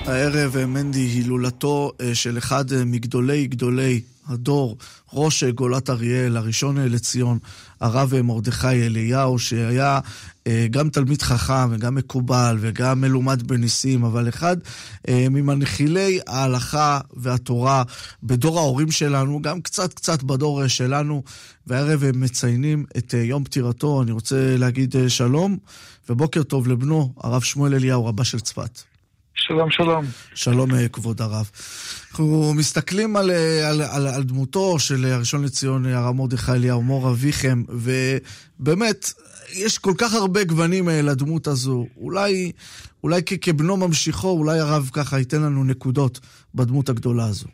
הערב מנדי הילולתו של אחד מגדולי הדור, ראש גולת אריאל, הראשון לציון, הרב מרדכי אליהו, שהיה גם תלמיד חכם וגם מקובל וגם מלומד בניסים, אבל אחד ממנחילי ההלכה והתורה בדור ההורים שלנו, גם קצת בדור שלנו, והערב הם מציינים את יום פטירתו. אני רוצה להגיד שלום ובוקר טוב לבנו, הרב שמואל אליהו, רבה של צפת. שלום, שלום. שלום, כבוד הרב. אנחנו מסתכלים על דמותו של הראשון לציון, הרב מרדכי אליהו, מור אביכם, ובאמת, יש כל כך הרבה גוונים לדמות הזו. אולי כבנו ממשיכו, אולי הרב ככה ייתן לנו נקודות בדמות הגדולה הזו.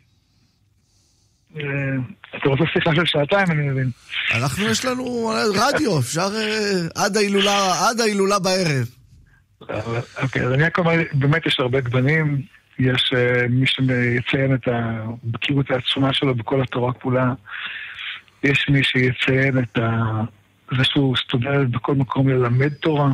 אתה רוצה שיחה של שעתיים, אני מבין. יש לנו רדיו, אפשר עד ההילולה בערב. אוקיי, אז אני אומר, באמת יש הרבה גוונים, יש מי שיציין את הבקיאות העצומה שלו בכל התורה כולה, יש מי שיציין את זה שהוא סטודנט בכל מקום ללמד תורה,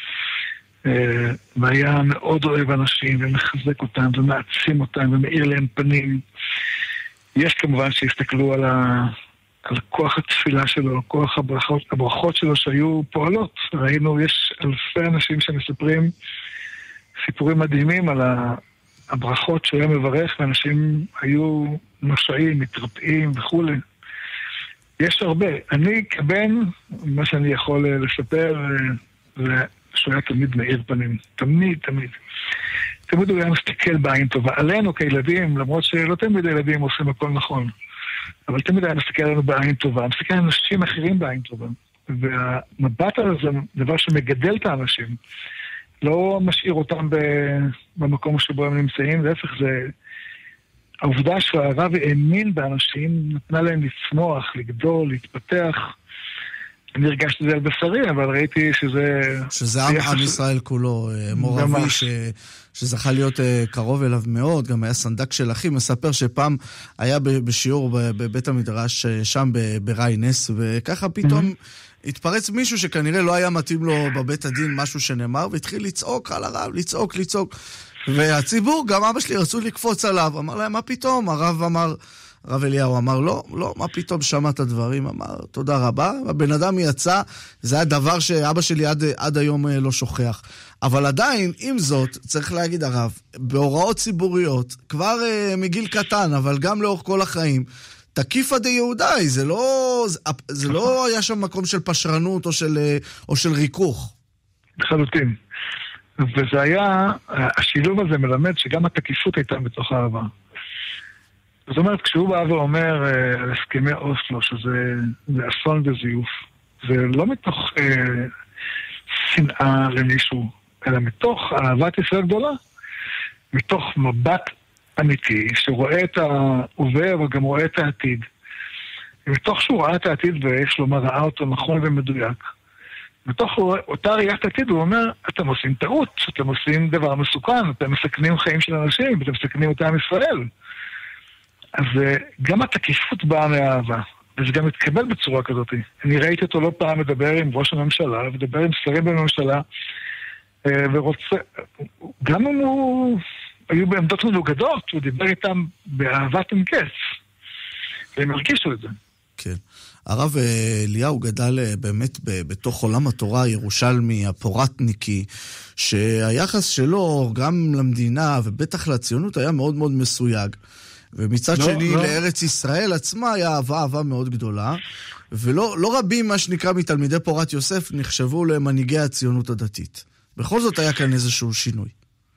והיה מאוד אוהב אנשים ומחזק אותם ומעצים אותם ומאיר להם פנים. יש כמובן שהסתכלו על כוח התפילה שלו, כוח הברכות שלו שהיו פועלות. ראינו, יש אלפי אנשים שמספרים סיפורים מדהימים על הברכות שהוא היה מברך, ואנשים היו נושאים, מתרפאים וכו'. יש הרבה. אני כבן, מה שאני יכול לספר, זה שהוא היה תמיד מאיר פנים. תמיד. תמיד הוא היה מסתכל בעין טובה. עלינו כילדים, למרות שלא תמיד הילדים עושים הכל נכון. אבל תמיד היה מסתכל עלינו בעין טובה, מסתכל על אנשים אחרים בעין טובה. והמבט הזה זה דבר שמגדל את האנשים. לא משאיר אותם במקום שבו הם נמצאים, להפך זה העובדה שהרב האמין באנשים, נתנה להם לצמוח, לגדול, להתפתח. אני הרגשתי את זה על בשרי, אבל ראיתי שזה עם ישראל כולו, מור אבי שזכה להיות קרוב אליו מאוד, גם היה סנדק של אחי, מספר שפעם היה בשיעור בבית המדרש שם בריינס, וככה פתאום התפרץ מישהו שכנראה לא היה מתאים לו בבית הדין משהו שנאמר, והתחיל לצעוק על הרב, לצעוק. והציבור, גם אבא שלי רצו לקפוץ עליו, אמר להם, מה פתאום? הרב אליהו אמר, לא, מה פתאום שמעת הדברים? אמר, תודה רבה. הבן אדם יצא, זה היה דבר שאבא שלי עד היום לא שוכח. אבל עדיין, עם זאת, צריך להגיד הרב, בהוראות ציבוריות, כבר מגיל קטן, אבל גם לאורך כל החיים, תקיפה די יהודאי, זה לא היה שם מקום של פשרנות או של ריכוך. לחלוטין. וזה היה, השילוב הזה מלמד שגם התקיפות הייתה בתוך האהבה. זאת אומרת, כשהוא בא ואומר על הסכמי אוסלו, שזה אסון וזיוף, זה לא מתוך שנאה למישהו, אלא מתוך אהבת ישראל גדולה, מתוך מבט אמיתי, שרואה את ההווה, אבל גם רואה את העתיד. ומתוך שהוא ראה את העתיד, ויש לומר, ראה אותו נכון ומדויק, מתוך אותה ראיית העתיד, הוא אומר, אתם עושים טעות, אתם עושים דבר מסוכן, אתם מסכנים חיים של אנשים, אתם מסכנים אותם ישראל. אז גם התקיפות באה מהאהבה, וזה גם מתקבל בצורה כזאת. אני ראיתי אותו לא פעם מדבר עם ראש הממשלה, ודבר עם שרים בממשלה, ורוצה, גם אם הוא היו בעמדות מנוגדות, הוא דיבר איתם באהבת אין קץ, והם הרגישו את זה. כן. הרב אליהו גדל באמת בתוך עולם התורה הירושלמי, הפורטניקי, שהיחס שלו גם למדינה ובטח לציונות היה מאוד מאוד מסויג. ומצד שני, לארץ ישראל עצמה היה אהבה מאוד גדולה, ולא רבים, מה שנקרא, מתלמידי פורת יוסף נחשבו למנהיגי הציונות הדתית. בכל זאת היה כאן איזשהו שינוי.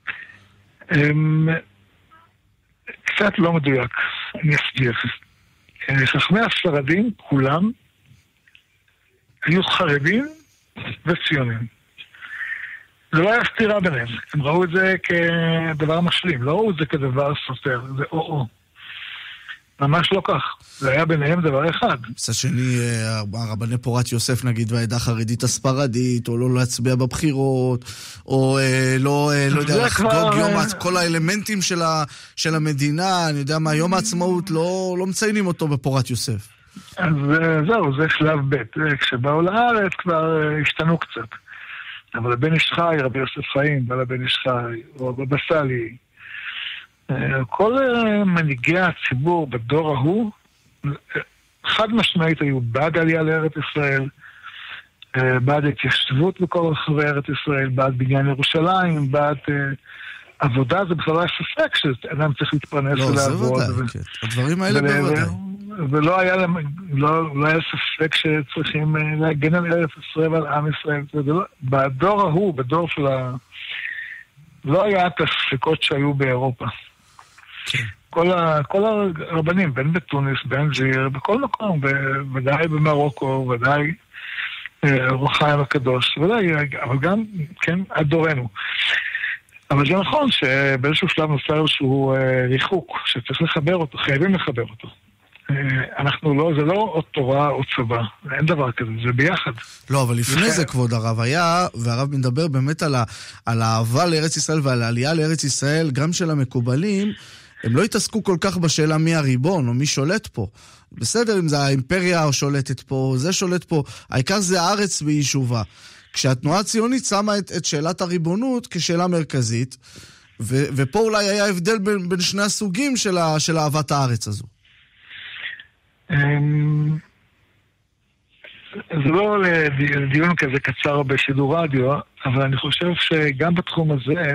קצת לא מדויק, אני אסביר. חכמי הספרדים, כולם, היו חרדים וציונים. זה לא היה סתירה ביניהם. הם ראו את זה כדבר משלים, לא ראו את זה כדבר סותר, זה או. ממש לא כך. זה היה ביניהם דבר אחד. מצד שני, הרבני פורת יוסף, נגיד, והעדה החרדית הספרדית, או לא להצביע בבחירות, או לא יודע, לחגוג יום, כל האלמנטים של המדינה, אני יודע מה, יום העצמאות, לא מציינים אותו בפורת יוסף. אז זהו, זה שלב ב'. כשבאו לארץ כבר השתנו קצת. אבל הבן איש חי, רבי יוסף חיים, ועל הבן איש חי, או הבבא סאלי, כל מנהיגי הציבור בדור ההוא, חד משמעית היו בעד עלייה לארץ ישראל, בעד התיישבות בכל רחבי ארץ ישראל, בעד בניין ירושלים, בעד עבודה. זה בכלל היה ספק שאדם צריך להתפרנס ולעבוד. לא, זה ודאי, כן. הדברים האלה בוודאי. ולא היה ספק שצריכים להגן על ארץ ישראל ועל עם ישראל. בדור ההוא, בדור של לא היה את הספקות שהיו באירופה. כל הרבנים, בין בתוניס, בין ז'יר, בכל מקום, ודאי במרוקו, ודאי רוחיים הקדוש, ודאי, אבל גם, כן, עד דורנו. אבל זה נכון שבאיזשהו שלב נוצר איזשהו ריחוק, שצריך לחבר אותו, חייבים לחבר אותו. אנחנו לא, זה לא עוד תורה או צבא, אין דבר כזה, זה ביחד. לא, אבל לפני זה, כבוד הרב, היה, והרב מדבר באמת על האהבה לארץ ישראל ועל העלייה לארץ ישראל, גם של המקובלים, הם לא התעסקו כל כך בשאלה מי הריבון או מי שולט פה. בסדר, אם זה האימפריה שולטת פה, זה שולט פה, העיקר זה הארץ ביישובה. כשהתנועה הציונית שמה את שאלת הריבונות כשאלה מרכזית, ופה אולי היה הבדל בין שני הסוגים של אהבת הארץ הזו. זה לא דיון כזה קצר בשידור רדיו, אבל אני חושב שגם בתחום הזה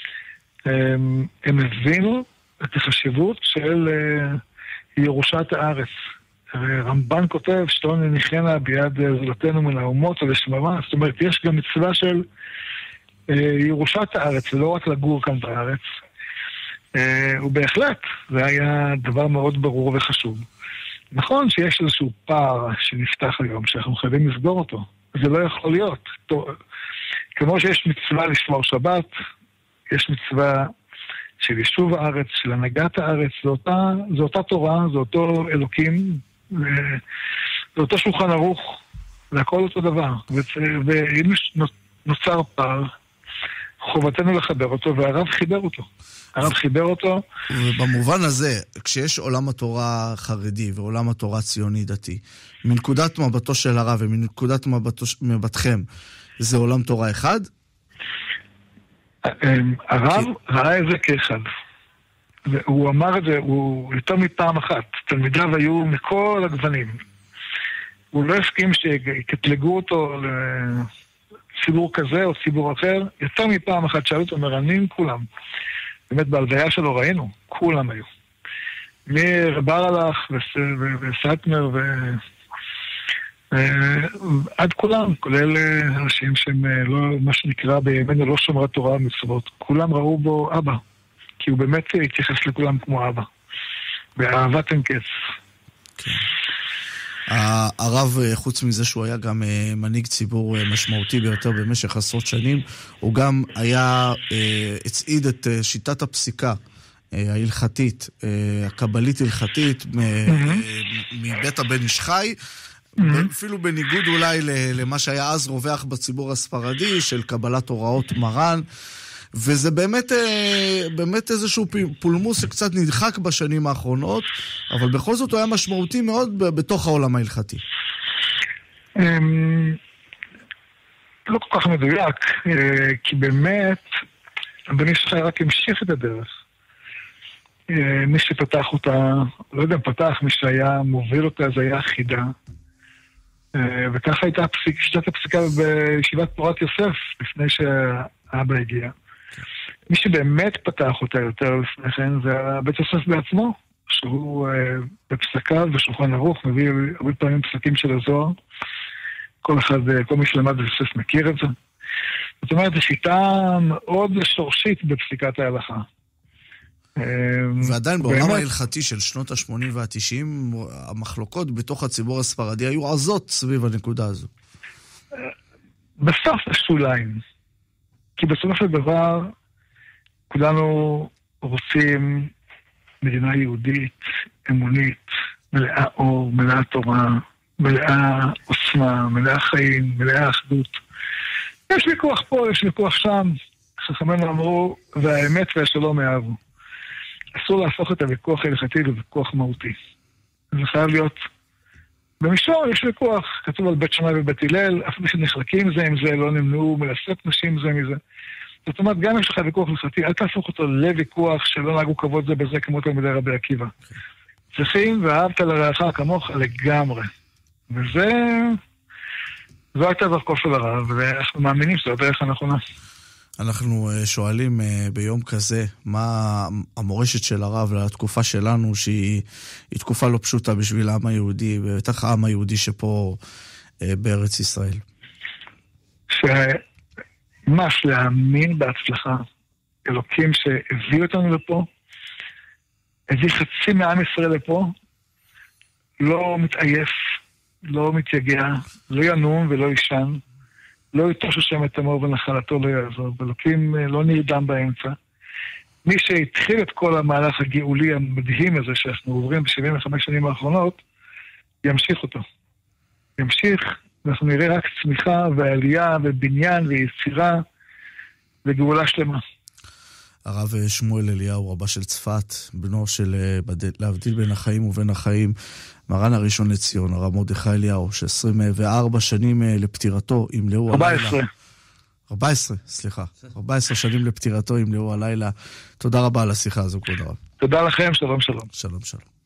הם הבינו את החשיבות של ירושת הארץ. רמב"ן כותב שתון נניחנה ביד זולתנו מן האומות ולשממה, זאת אומרת יש גם מצווה של ירושת הארץ ולא רק לגור כאן בארץ. ובהחלט זה היה דבר מאוד ברור וחשוב. נכון שיש איזשהו פער שנפתח היום שאנחנו חייבים לסגור אותו, זה לא יכול להיות. כמו שיש מצווה לשמור שבת, יש מצווה של יישוב הארץ, של הנהגת הארץ, זו אותה תורה, זו אותו אלוקים, זה אותו שולחן ערוך, זה הכל אותו דבר. ואם נוצר פער, חובתנו לחבר אותו, והרב חיבר אותו. הרב חיבר אותו. ובמובן הזה, כשיש עולם התורה חרדי ועולם התורה ציוני דתי, מנקודת מבטו של הרב ומנקודת מבטכם, זה עולם תורה אחד? הרב ראה את זה כאחד. הוא אמר את זה, הוא יותר מפעם אחת. תלמידיו היו מכל הגוונים. הוא לא הסכים שיקטלגו אותו לציבור כזה או ציבור אחר. יותר מפעם אחת שאלו אותו מרנים כולם. באמת בהלוויה שלו ראינו, כולם היו. מרברלך וסטמר עד כולם, כולל אנשים שהם לא, מה שנקרא בימינו לא שומרי תורה ומצוות. כולם ראו בו אבא, כי הוא באמת התייחס לכולם כמו אבא. באהבת אין קץ. כן. הרב, חוץ מזה שהוא היה גם מנהיג ציבור משמעותי ביותר במשך עשרות שנים, הוא גם היה, הצעיד את שיטת הפסיקה ההלכתית, הקבלית הלכתית מבית הבן איש חי, אפילו בניגוד אולי למה שהיה אז רווח בציבור הספרדי של קבלת הוראות מרן, וזה באמת איזשהו פולמוס שקצת נדחק בשנים האחרונות, אבל בכל זאת הוא היה משמעותי מאוד בתוך העולם ההלכתי. לא כל כך מדויק, כי באמת בן איש חי רק המשיך את הדרך. מי שפתח אותה, לא יודע אם פתח, מי שהיה מוביל אותה, זה היה חידה. וככה הייתה שיטת הפסיקה בישיבת פורת יוסף, לפני שהאבא הגיע. מי שבאמת פתח אותה יותר לפני כן, זה בית יוסף בעצמו, שהוא בפסקיו בשולחן ערוך, מביא הרבה פעמים פסקים של הזוהר. כל מי שלמד ביוסף מכיר את זה. זאת אומרת, זו שיטה מאוד שורשית בפסיקת ההלכה. ועדיין בעולם ההלכתי של שנות ה-80 וה-90, המחלוקות בתוך הציבור הספרדי היו עזות סביב הנקודה הזו. בסוף השוליים. כי בסופו של דבר, כולנו רוצים מדינה יהודית, אמונית, מלאה אור, מלאה תורה, מלאה עוצמה, מלאה חיים, מלאה אחדות. יש ויכוח פה, יש ויכוח שם. חכמינו אמרו, והאמת והשלום יאהבו. אסור להפוך את הוויכוח ההלכתי לוויכוח מהותי. זה חייב להיות במישור, יש ויכוח, כתוב על בית שמאי ובית הלל, אף מי שנחלקים זה עם זה, לא נמנעו מלשאת נשים זה מזה. זאת אומרת, גם יש לך ויכוח הלכתי, אל תהפוך אותו לוויכוח שלא נהגו כבוד זה בזה כמו תלמידי רבי עקיבא. צריכים, ואהבת לרעך כמוך לגמרי. וזה... זו הייתה דרכו של הרב, ואנחנו מאמינים שזו הדרך הנכונה. אנחנו שואלים ביום כזה, מה המורשת של הרב לתקופה שלנו, שהיא תקופה לא פשוטה בשביל העם היהודי, ובטח העם היהודי שפה בארץ ישראל. שממש להאמין בהצלחה, אלוקים שהביא אותנו לפה, הביא חצי מעם ישראל לפה, לא מתעייף, לא מתייגע, לא ינום ולא ישן, לא יתוש השם את עמו ונחלתו לא יעזור, אלוקים לא נרדם באמצע. מי שהתחיל את כל המהלך הגאולי המדהים הזה שאנחנו עוברים ב-75 שנים האחרונות, ימשיך אותו. ימשיך, ואנחנו נראה רק צמיחה ועלייה ובניין ויצירה וגאולה שלמה. הרב שמואל אליהו, רבה של צפת, בנו של להבדיל בין החיים ובין החיים, מרן הראשון לציון, הרב מרדכי אליהו, ש24 שנים לפטירתו ימלאו הלילה. 14 שנים לפטירתו ימלאו הלילה. תודה רבה על השיחה הזו, כבוד הרב. תודה לכם, שלום שלום. שלום שלום.